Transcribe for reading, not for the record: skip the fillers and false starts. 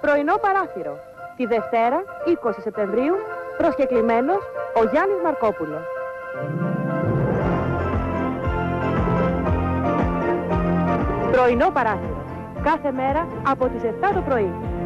Πρωινό παράθυρο. Τη Δευτέρα, 20 Σεπτεμβρίου, προσκεκλημένος ο Γιάννης Μαρκόπουλος. Πρωινό παράθυρο. Κάθε μέρα από τις 7 το πρωί.